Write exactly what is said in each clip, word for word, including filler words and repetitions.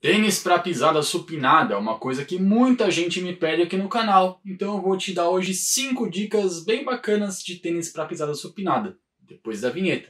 Tênis para pisada supinada é uma coisa que muita gente me pede aqui no canal, então eu vou te dar hoje cinco dicas bem bacanas de tênis para pisada supinada, depois da vinheta.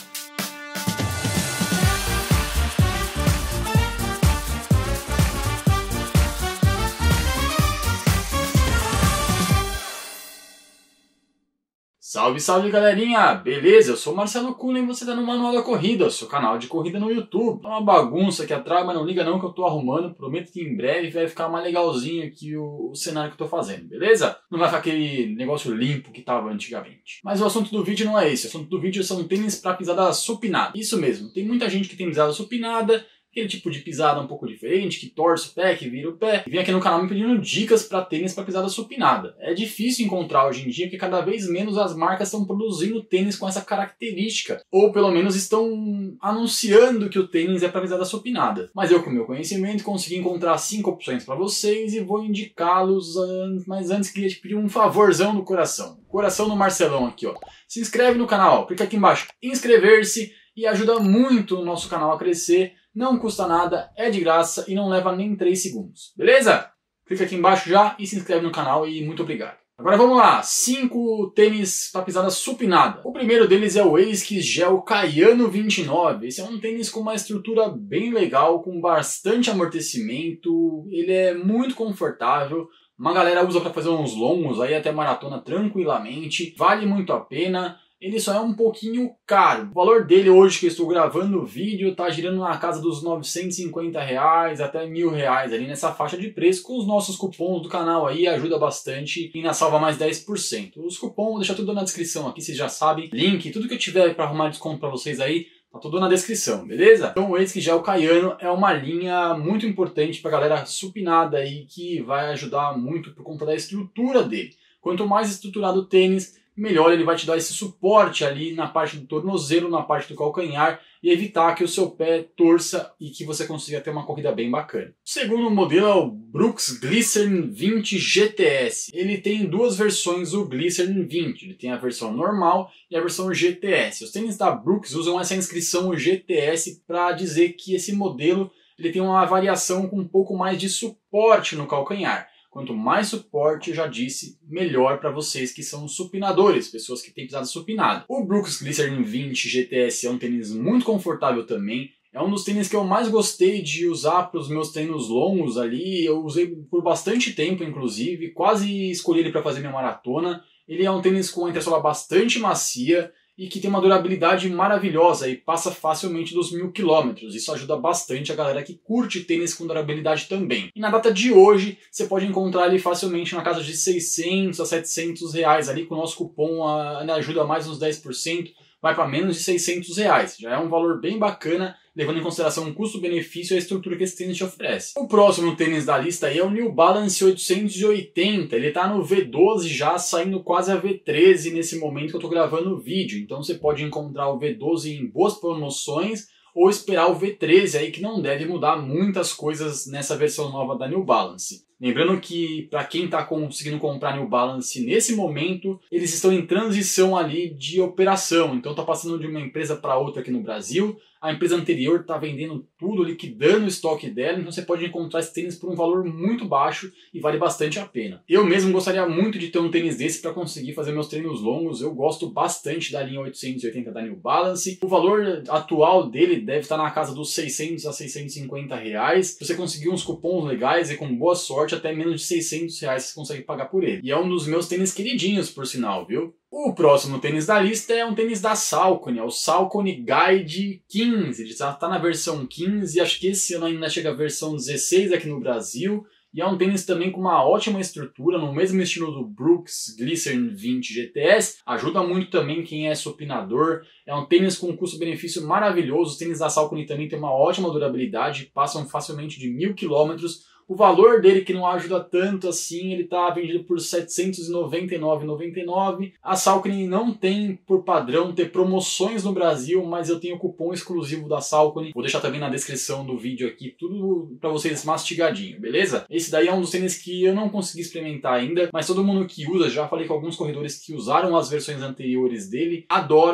Salve, salve galerinha! Beleza? Eu sou o Marcelo Cunha e você tá no Manual da Corrida, seu canal de corrida no YouTube. É uma bagunça aqui atrás, mas não liga não que eu tô arrumando. Prometo que em breve vai ficar mais legalzinho aqui o, o cenário que eu tô fazendo, beleza? Não vai ficar aquele negócio limpo que tava antigamente. Mas o assunto do vídeo não é esse. O assunto do vídeo são tênis para pisada supinada. Isso mesmo, tem muita gente que tem pisada supinada, aquele tipo de pisada um pouco diferente, que torce o pé, que vira o pé. E vem aqui no canal me pedindo dicas para tênis para pisada supinada. É difícil encontrar hoje em dia, porque cada vez menos as marcas estão produzindo tênis com essa característica. Ou pelo menos estão anunciando que o tênis é para pisada supinada. Mas eu, com o meu conhecimento, consegui encontrar cinco opções para vocês e vou indicá-los. Mas antes queria te pedir um favorzão do coração. Coração no Marcelão aqui, ó. Se inscreve no canal, clica aqui embaixo, inscrever-se, e ajuda muito o nosso canal a crescer. Não custa nada, é de graça e não leva nem três segundos, beleza? Clica aqui embaixo já e se inscreve no canal e muito obrigado. Agora vamos lá, cinco tênis para pisada supinada. O primeiro deles é o ASICS Gel Kayano vinte e nove. Esse é um tênis com uma estrutura bem legal, com bastante amortecimento, ele é muito confortável. Uma galera usa para fazer uns longos, aí até maratona tranquilamente, vale muito a pena. Ele só é um pouquinho caro. O valor dele hoje que eu estou gravando o vídeo está girando na casa dos novecentos e cinquenta reais até mil reais ali nessa faixa de preço. Com os nossos cupons do canal aí ajuda bastante e ainda salva mais dez por cento. Os cupons vou deixar tudo na descrição aqui, vocês já sabem. Link, tudo que eu tiver para arrumar desconto para vocês aí, tá tudo na descrição, beleza? Então esse que já é o Kayano é uma linha muito importante para galera supinada aí que vai ajudar muito por conta da estrutura dele. Quanto mais estruturado o tênis, melhor ele vai te dar esse suporte ali na parte do tornozelo, na parte do calcanhar e evitar que o seu pé torça e que você consiga ter uma corrida bem bacana. O segundo modelo é o Brooks Glycerin vinte G T S. Ele tem duas versões, o Glycerin vinte. Ele tem a versão normal e a versão G T S. Os tênis da Brooks usam essa inscrição G T S para dizer que esse modelo ele tem uma variação com um pouco mais de suporte no calcanhar. Quanto mais suporte, eu já disse, melhor para vocês que são supinadores, pessoas que têm pisada supinada. O Brooks Glycerin vinte G T S é um tênis muito confortável também. É um dos tênis que eu mais gostei de usar para os meus treinos longos ali. Eu usei por bastante tempo, inclusive. Quase escolhi ele para fazer minha maratona. Ele é um tênis com uma entressola bastante macia e que tem uma durabilidade maravilhosa e passa facilmente dos mil quilômetros. Isso ajuda bastante a galera que curte tênis com durabilidade também. E na data de hoje, você pode encontrar ele facilmente na casa de seiscentos a setecentos reais. Ali com o nosso cupom a, ajuda mais uns dez por cento, vai para menos de seiscentos reais. Já é um valor bem bacana, levando em consideração o custo-benefício e a estrutura que esse tênis te oferece. O próximo tênis da lista aí é o New Balance oitocentos e oitenta. Ele está no V doze já, saindo quase a V treze nesse momento que eu estou gravando o vídeo. Então você pode encontrar o V doze em boas promoções ou esperar o V treze aí, que não deve mudar muitas coisas nessa versão nova da New Balance. Lembrando que para quem está conseguindo comprar New Balance nesse momento, eles estão em transição ali de operação. Então está passando de uma empresa para outra aqui no Brasil. A empresa anterior está vendendo tudo, liquidando o estoque dela, então você pode encontrar esse tênis por um valor muito baixo e vale bastante a pena. Eu mesmo gostaria muito de ter um tênis desse para conseguir fazer meus treinos longos. Eu gosto bastante da linha oitocentos e oitenta da New Balance. O valor atual dele deve estar na casa dos seiscentos a seiscentos e cinquenta reais. Se você conseguir uns cupons legais e com boa sorte, até menos de seiscentos reais você consegue pagar por ele. E é um dos meus tênis queridinhos, por sinal, viu? O próximo tênis da lista é um tênis da Saucony, é o Saucony Guide quinze. Ele já está na versão quinze, acho que esse ano ainda chega a versão dezesseis aqui no Brasil. E é um tênis também com uma ótima estrutura, no mesmo estilo do Brooks Glycerin vinte G T S. Ajuda muito também quem é supinador. É um tênis com um custo-benefício maravilhoso. Os tênis da Saucony também tem uma ótima durabilidade, passam facilmente de mil quilômetros. O valor dele, que não ajuda tanto assim, ele está vendido por setecentos e noventa e nove reais e noventa e nove centavos. A Saucony não tem por padrão ter promoções no Brasil, mas eu tenho o cupom exclusivo da Saucony. Vou deixar também na descrição do vídeo aqui, tudo para vocês mastigadinho, beleza? Esse daí é um dos tênis que eu não consegui experimentar ainda, mas todo mundo que usa, já falei com alguns corredores que usaram as versões anteriores dele, adoram.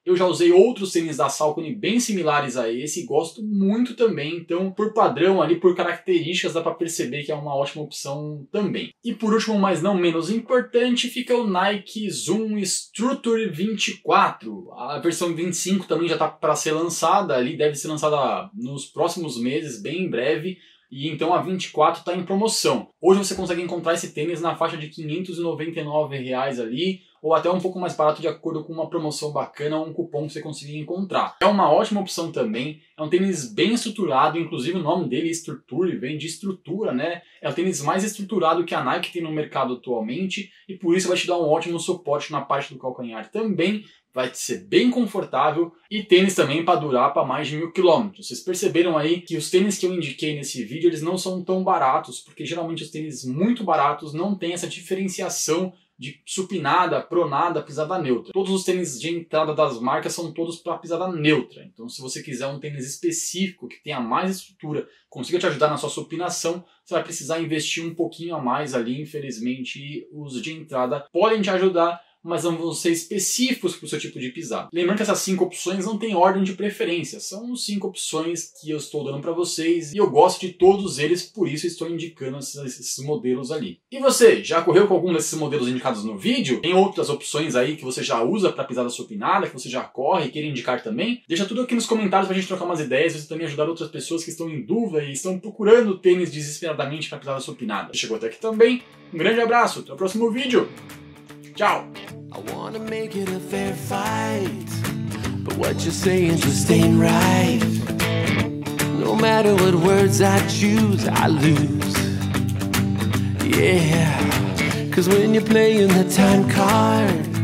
Eu já usei outros tênis da Saucony bem similares a esse e gosto muito também, então por padrão ali, por características, dá para perceber que é uma ótima opção também. E por último, mas não menos importante, fica o Nike Zoom Structure vinte e quatro. A versão vinte e cinco também já está para ser lançada ali, deve ser lançada nos próximos meses, bem em breve. E então a vinte e quatro está em promoção. Hoje você consegue encontrar esse tênis na faixa de quinhentos e noventa e nove reais ali, ou até um pouco mais barato de acordo com uma promoção bacana ou um cupom que você conseguir encontrar. É uma ótima opção também, é um tênis bem estruturado, inclusive o nome dele, Structure, vem de estrutura, né? É o tênis mais estruturado que a Nike tem no mercado atualmente e por isso vai te dar um ótimo suporte na parte do calcanhar também. Vai ser bem confortável e tênis também para durar para mais de mil quilômetros. Vocês perceberam aí que os tênis que eu indiquei nesse vídeo, eles não são tão baratos, porque geralmente os tênis muito baratos não têm essa diferenciação de supinada, pronada, pisada neutra. Todos os tênis de entrada das marcas são todos para pisada neutra. Então se você quiser um tênis específico, que tenha mais estrutura, consiga te ajudar na sua supinação, você vai precisar investir um pouquinho a mais ali. Infelizmente os de entrada podem te ajudar, mas não vão ser específicos para o seu tipo de pisada. Lembrando que essas cinco opções não têm ordem de preferência, são cinco opções que eu estou dando para vocês e eu gosto de todos eles, por isso estou indicando esses, esses modelos ali. E você, já correu com algum desses modelos indicados no vídeo? Tem outras opções aí que você já usa para pisada supinada, que você já corre e queira indicar também? Deixa tudo aqui nos comentários para a gente trocar umas ideias, você também ajudar outras pessoas que estão em dúvida e estão procurando tênis desesperadamente para pisada supinada. Chegou até aqui também, um grande abraço, até o próximo vídeo, tchau! I wanna make it a fair fight, but what you're saying just ain't right. No matter what words I choose, I lose. Yeah, cause when you're playing the time card,